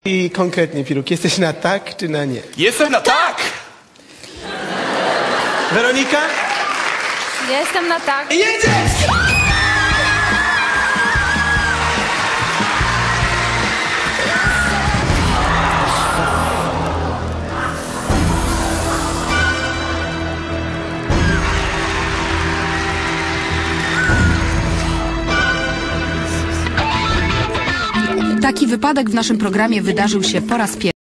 I konkretnie, Piruk, jesteś na tak czy na nie? Jestem na tak! Weronika? Ja jestem na tak. Jedziesz! Taki wypadek w naszym programie wydarzył się po raz pierwszy.